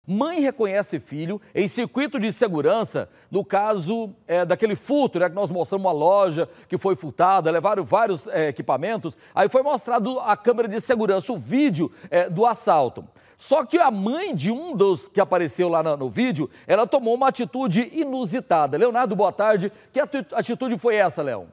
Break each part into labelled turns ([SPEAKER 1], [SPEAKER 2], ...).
[SPEAKER 1] Mãe reconhece filho em circuito de segurança, no caso daquele furto, né, que nós mostramos uma loja que foi furtada, levaram vários equipamentos, aí foi mostrado a câmera de segurança, o vídeo do assalto. Só que a mãe de um dos que apareceu lá no vídeo, ela tomou uma atitude inusitada. Leonardo, boa tarde. Que atitude foi essa, Léo?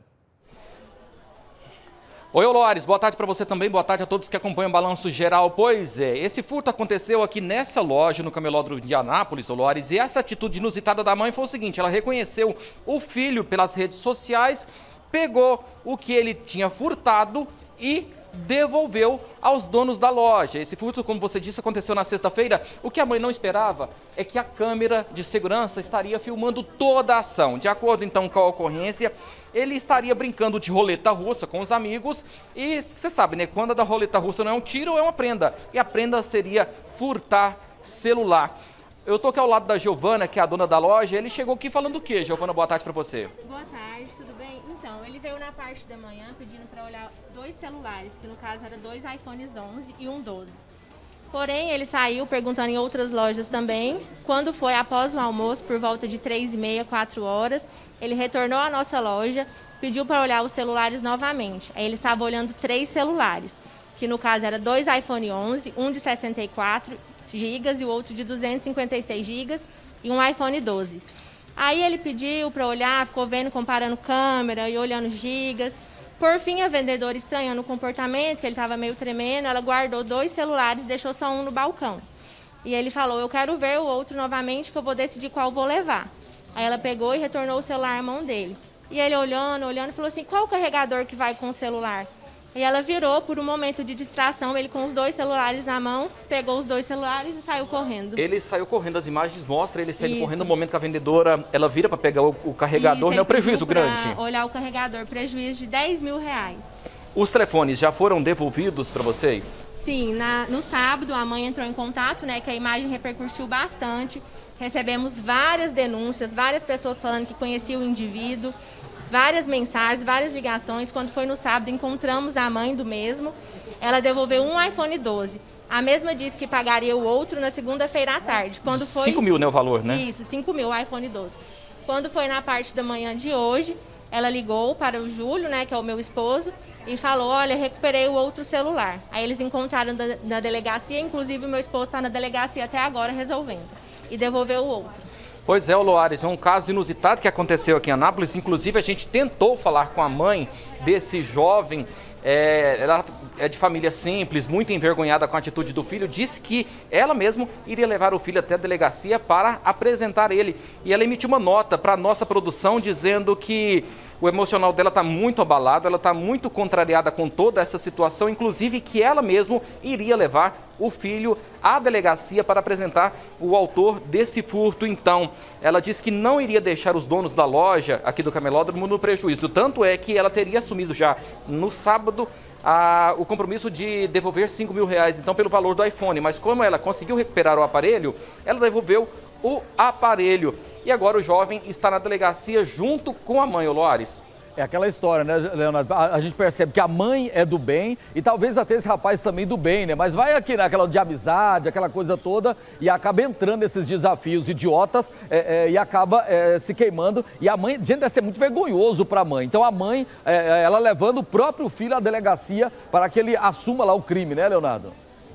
[SPEAKER 2] Oi, Loares, boa tarde para você também, boa tarde a todos que acompanham o Balanço Geral. Pois é, esse furto aconteceu aqui nessa loja, no camelódromo de Anápolis, Loares, e essa atitude inusitada da mãe foi o seguinte: ela reconheceu o filho pelas redes sociais, pegou o que ele tinha furtado e devolveu aos donos da loja. Esse furto, como você disse, aconteceu na sexta-feira. O que a mãe não esperava é que a câmera de segurança estaria filmando toda a ação. De acordo, então, com a ocorrência, ele estaria brincando de roleta russa com os amigos e você sabe, né? Quando a da roleta russa não é um tiro, é uma prenda. E a prenda seria furtar celular. Eu tô aqui ao lado da Giovana, que é a dona da loja. Ele chegou aqui falando o quê, Giovana? Boa tarde para você.
[SPEAKER 3] Boa tarde, tudo bem? Então, ele veio na parte da manhã pedindo para olhar 2 celulares, que no caso eram 2 iPhones 11 e um 12. Porém, ele saiu perguntando em outras lojas também. Quando foi após o almoço, por volta de 3h30, 4 horas, ele retornou à nossa loja, pediu para olhar os celulares novamente. Aí ele estava olhando 3 celulares, que no caso era 2 iPhone 11, um de 64 GB e o outro de 256 GB e um iPhone 12. Aí ele pediu para olhar, ficou vendo, comparando câmera e olhando gigas. Por fim, a vendedora, estranhando o comportamento, que ele estava meio tremendo, ela guardou 2 celulares e deixou só um no balcão. E ele falou: eu quero ver o outro novamente, que eu vou decidir qual vou levar. Aí ela pegou e retornou o celular à mão dele. E ele olhando, falou assim: qual o carregador que vai com o celular? E ela virou, por um momento de distração, ele com os 2 celulares na mão, pegou os 2 celulares e saiu correndo.
[SPEAKER 2] Ele saiu correndo, as imagens mostram ele saindo correndo no momento que a vendedora, ela vira para pegar o carregador, né? O prejuízo grande.
[SPEAKER 3] Olhar o carregador, prejuízo de R$10 mil.
[SPEAKER 2] Os telefones já foram devolvidos para vocês?
[SPEAKER 3] Sim, no sábado a mãe entrou em contato, né, que a imagem repercutiu bastante. Recebemos várias denúncias, várias pessoas falando que conheciam o indivíduo. Várias mensagens, várias ligações. Quando foi no sábado, encontramos a mãe do mesmo. Ela devolveu um iPhone 12. A mesma disse que pagaria o outro na segunda-feira à tarde. Quando foi...
[SPEAKER 2] 5 mil, né, o valor, né?
[SPEAKER 3] Isso, 5 mil, o iPhone 12. Quando foi na parte da manhã de hoje, ela ligou para o Júlio, né, que é o meu esposo, e falou: olha, recuperei o outro celular. Aí eles encontraram na delegacia, inclusive o meu esposo está na delegacia até agora resolvendo. E devolveu o outro.
[SPEAKER 2] Pois é, Loares, é um caso inusitado que aconteceu aqui em Anápolis. Inclusive, a gente tentou falar com a mãe desse jovem. Ela é de família simples, muito envergonhada com a atitude do filho. Disse que ela mesma iria levar o filho até a delegacia para apresentar ele. E ela emitiu uma nota para a nossa produção dizendo que o emocional dela está muito abalado, ela está muito contrariada com toda essa situação, inclusive que ela mesma iria levar o filho à delegacia para apresentar o autor desse furto. Então, ela disse que não iria deixar os donos da loja aqui do camelódromo no prejuízo. Tanto é que ela teria assumido já no sábado o compromisso de devolver R$5 mil, então, pelo valor do iPhone. Mas como ela conseguiu recuperar o aparelho, ela devolveu o aparelho. E agora o jovem está na delegacia junto com a mãe, Loares.
[SPEAKER 1] É aquela história, né, Leonardo? A gente percebe que a mãe é do bem e talvez até esse rapaz também do bem, né? Mas vai aqui naquela de amizade, aquela coisa toda e acaba entrando nesses desafios idiotas e acaba se queimando. E a mãe, gente, deve ser muito vergonhoso para a mãe. Então a mãe, ela levando o próprio filho à delegacia para que ele assuma lá o crime, né, Leonardo?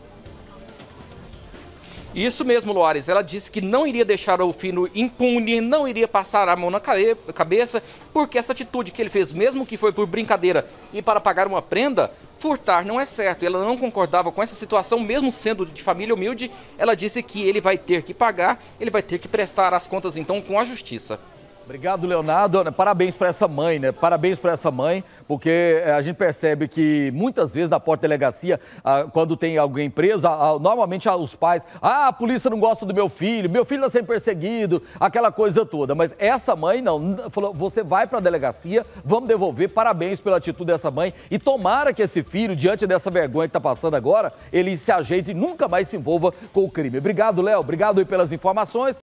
[SPEAKER 2] Isso mesmo, Loares. Ela disse que não iria deixar o filho impune, não iria passar a mão na cabeça, porque essa atitude que ele fez, mesmo que foi por brincadeira e para pagar uma prenda, furtar não é certo. Ela não concordava com essa situação, mesmo sendo de família humilde. Ela disse que ele vai ter que pagar, ele vai ter que prestar as contas, então, com a justiça.
[SPEAKER 1] Obrigado, Leonardo. Parabéns para essa mãe, né? Parabéns para essa mãe, porque a gente percebe que muitas vezes na porta da delegacia, quando tem alguém preso, normalmente os pais, a polícia não gosta do meu filho está sendo perseguido, aquela coisa toda. Mas essa mãe não, falou: você vai para a delegacia, vamos devolver. Parabéns pela atitude dessa mãe e tomara que esse filho, diante dessa vergonha que está passando agora, ele se ajeite e nunca mais se envolva com o crime. Obrigado, Léo. Obrigado aí pelas informações.